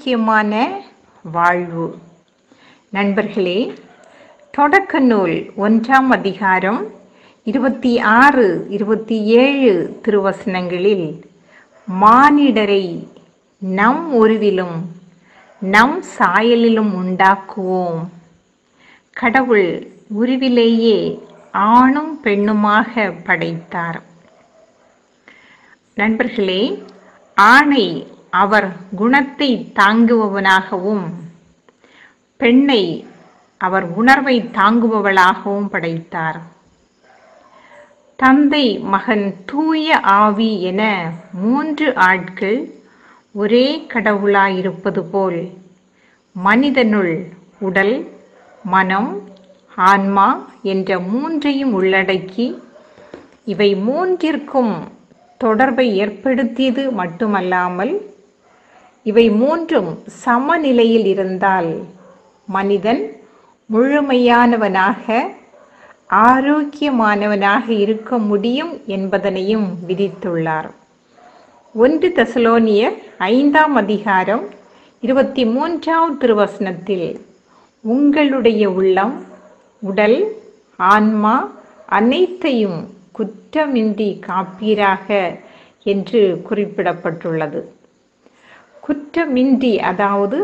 ஆரோக்கியமான வாழ்வு. நண்பர்களே, தொடக்க நூல் 1ஆம் அதிகாரம் 26, 27 திருவசனங்களில் மானிடரை நம் உருவிலும் நம் சாயலிலும் உண்டாக்குவோம். கடவுள் உருவிலேயே ஆணும் பெண்ணுமாக படைத்தார். நண்பர்களே, ஆணை அவர் குணத்தை தாங்குபவனாகவும் பெண்ணை அவர் உணர்வை தாங்குபவளாகவும் படைத்தார். தந்தை, மகன், தூய ஆவி என 3 ஆட்கள் ஒரே கடவுளாயிருப்பது போல் மனிதனுள் உடல், மனம், ஆன்மா என்ற 3ஐயும் உள்ளடக்கி இவை 3ற்கும் தொடர்பை ஏற்படுத்தியது மட்டுமல்லாமல் இவை 3ம் சமநிலையில் இருந்தால் மனிதன் முழுமையானவனாக, ஆரோக்கியமானவனாக இருக்க முடியும் என்பதனையும் விதித்துள்ளார். 1 தெசலோனியர் 5ஆம் அதிகாரம் 23ஆம் திருவசனத்தில் உங்களுடைய உள்ளம், உடல், ஆன்மா அனைத்தையும் குற்றமின்றி காப்பீராக என்று குறிப்பிடப்பட்டுள்ளது. குற்றமின்றி, அதாவது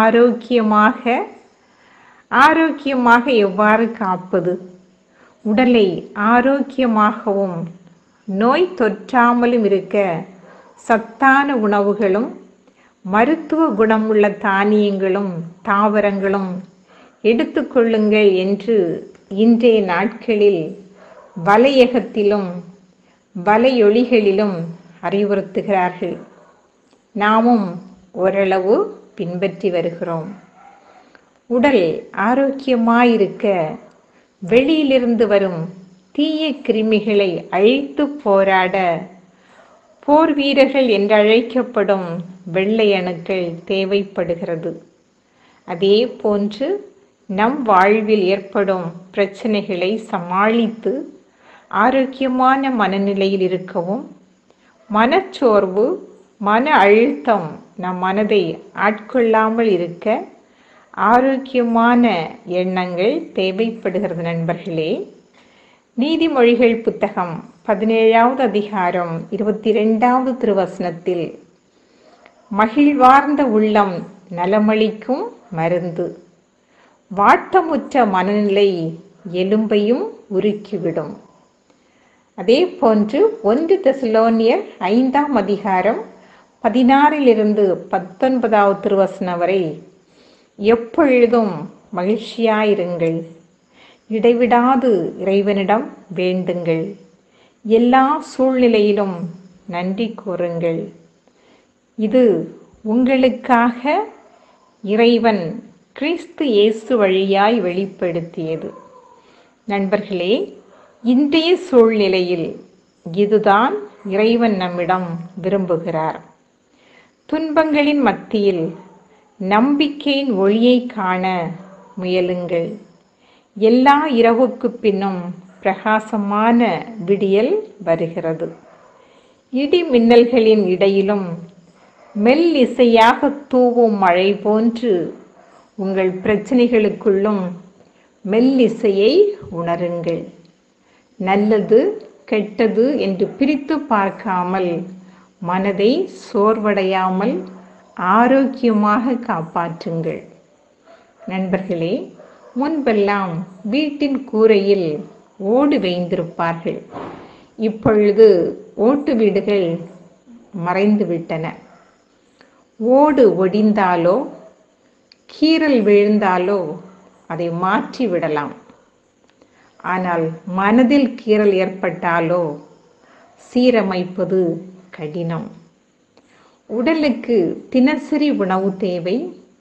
ஆரோக்கியமாக எவ்வாறு காப்பது? உடலை ஆரோக்கியமாகவும் நோய் தொற்றாமலும் இருக்க சத்தான உணவுகளும் மருத்துவ குணமுள்ள தானியங்களும் தாவரங்களும் எடுத்துக்கொள்ளுங்கள் என்று இன்றைய நாட்களில் வலையகத்திலும் வலையொலிகளிலும் அறிவுறுத்துகிறார்கள். நாமும் ஓரளவு பின்பற்றி வருகிறோம். உடல் ஆரோக்கியமாயிருக்க வெளியிலிருந்து வரும் தீய கிருமிகளை அழித்து போராட போர் வீரர்கள் என்றழைக்கப்படும் வெள்ளை அணுக்கள் தேவைப்படுகிறது. அதே போன்று நம் வாழ்வில் ஏற்படும் பிரச்சனைகளை சமாளித்து ஆரோக்கியமான மனநிலையில் இருக்கவும், மனச்சோர்வு, மன அழுத்தம் நம் மனதை ஆட்கொள்ளாமல் இருக்க ஆரோக்கியமான எண்ணங்கள் தேவைப்படுகிறது. நண்பர்களே, நீதிமொழிகள் புத்தகம் 17ஆவது அதிகாரம் 22ஆவது திருவசனத்தில் மகிழ்வார்ந்த உள்ளம் நலமளிக்கும் மருந்து, வாட்டமுற்ற மனநிலை எலும்பையும் உருக்கிவிடும். அதே போன்று 1 தெசலோனியர் 5ஆம் அதிகாரம் 16 to 19 திருவசனம் வரை எப்பொழுதும் மகிழ்ச்சியாயிருங்கள், இடைவிடாது இறைவனிடம் வேண்டுங்கள், எல்லா சூழ்நிலையிலும் நன்றி கூறுங்கள். இது உங்களுக்காக இறைவன் கிறிஸ்து இயேசு வழியாய் வெளிப்படுத்தியது. நண்பர்களே, இன்றைய சூழ்நிலையில் இதுதான் இறைவன் நம்மிடம் விரும்புகிறார். துன்பங்களின் மத்தியில் நம்பிக்கையின் ஒளியை காண முயலுங்கள். எல்லா இரவுக்கு பின்னும் பிரகாசமான விடியல் வருகிறது. இடி மின்னல்களின் இடையிலும் மெல்லிசையாக தூவும் மழை போன்று உங்கள் பிரச்சனைகளுக்குள்ளும் மெல்லிசையை உணருங்கள். நல்லது கெட்டது என்று பிரித்து பார்க்காமல் மனதை சோர்வடையாமல் ஆரோக்கியமாக காப்பாற்றுங்கள். நண்பர்களே, முன்பெல்லாம் வீட்டின் கூரையில் ஓடு வைத்திருப்பார்கள். இப்பொழுது ஓட்டு வீடுகள் மறைந்துவிட்டன. ஓடு ஒடிந்தாலோ கீறல் விழுந்தாலோ அதை மாற்றி விடலாம். ஆனால் மனதில் கீறல் ஏற்பட்டாலோ சீரமைப்பது கடினம். உடலுக்கு தினசரி உணவு தேவை,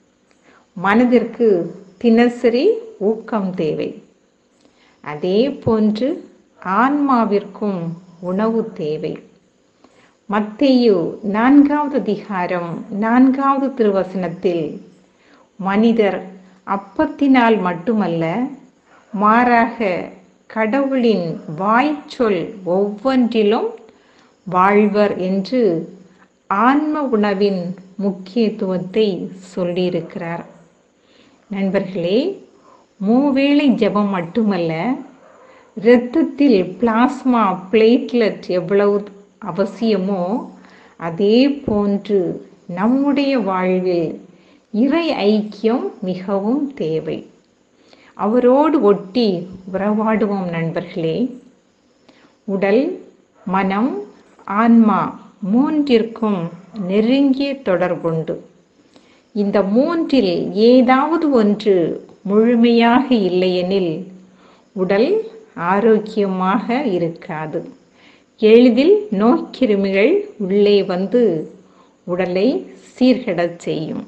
மனதிற்கு தினசரி ஊக்கம் தேவை. அதே போன்று ஆன்மாவிற்கும் உணவு தேவை. மத்தேயு 4ஆவது அதிகாரம் 4ஆவது திருவசனத்தில் மனிதர் அப்பத்தினால் மட்டுமல்ல, மாறாக கடவுளின் வாய்ச்சொல் ஒவ்வொன்றிலும் வாழ்வர் என்று ஆன்ம உணவின் முக்கியத்துவத்தை சொல்லியிருக்கிறார். நண்பர்களே, மூவேளை ஜெபம் மட்டுமல்ல, இரத்தத்தில் பிளாஸ்மா பிளேட்லெட் எவ்வளவு அவசியமோ அதே போன்று நம்முடைய வாழ்வில் இறை ஐக்கியம் மிகவும் தேவை. அவரோடு ஒட்டி உறவாடுவோம் நண்பர்களே. உடல், மனம், ஆன்மா மூன்றிற்கும் நெருங்கிய தொடர்புண்டு. இந்த மூன்றில் ஏதாவது ஒன்று முழுமையாக இல்லையெனில் உடல் ஆரோக்கியமாக இருக்காது. எளிதில் நோய்க்கிருமிகள் உள்ளே வந்து உடலை சீர்கெடச் செய்யும்.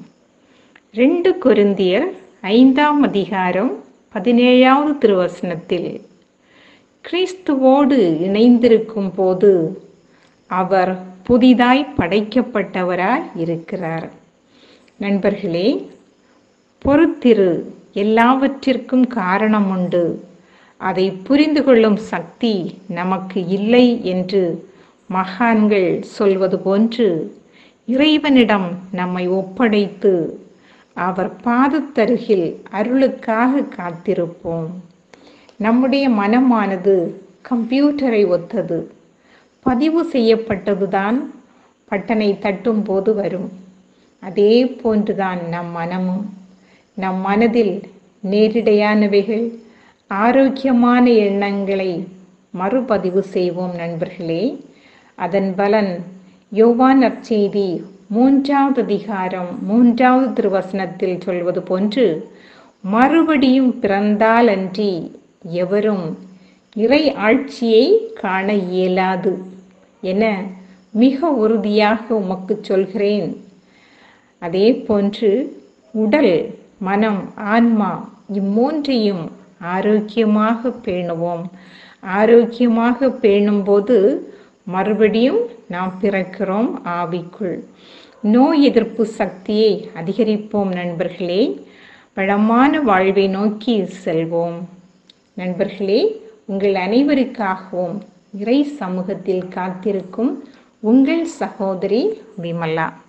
2 கொரிந்தியர் 5ஆம் அதிகாரம் 17வது திருவசனத்தில், கிறிஸ்துவோடு இணைந்திருக்கும் போது அவர் புதிதாய் படைக்கப்பட்டவராய் இருக்கிறார். நண்பர்களே, பொறுத்திரு, எல்லாவற்றிற்கும் காரணம் உண்டு. அதை புரிந்து கொள்ளும் சக்தி நமக்கு இல்லை என்று மகான்கள் சொல்வது போன்று இறைவனிடம் நம்மை ஒப்படைத்து அவர் பாதத்தருகில் அருளுக்காக காத்திருப்போம். நம்முடைய மனமானது கம்ப்யூட்டரை ஒத்தது. பதிவு செய்யப்பட்டதுதான் பட்டனை தட்டும் போது வரும். அதே போன்றுதான் நம் மனமும். நம் மனதில் நேரிடையானவைகள், ஆரோக்கியமான எண்ணங்களை மறுபதிவு செய்வோம் நண்பர்களே. அதன் பலன் யோவான் நற்செய்தி 3வது அதிகாரம் 3வது திருவசனத்தில் சொல்வது போன்று, மறுபடியும் பிறந்தால் அன்றி எவரும் இறை ஆட்சியை காண இயலாது என மிக உறுதியாக உமக்கு சொல்கிறேன். அதே போன்று உடல், மனம், ஆன்மா இம்மூன்றையும் ஆரோக்கியமாக பேணுவோம். ஆரோக்கியமாக பேணும்போது மறுபடியும் நாம் பிறக்கிறோம் ஆவிக்குள். நோய் எதிர்ப்பு சக்தியை அதிகரிப்போம் நண்பர்களே. வளமான வாழ்வை நோக்கி செல்வோம். நண்பர்களே, உங்கள் அனைவருக்காகவும் இறை சமூகத்தில் காத்திருக்கும் உங்கள் சகோதரி விமலா.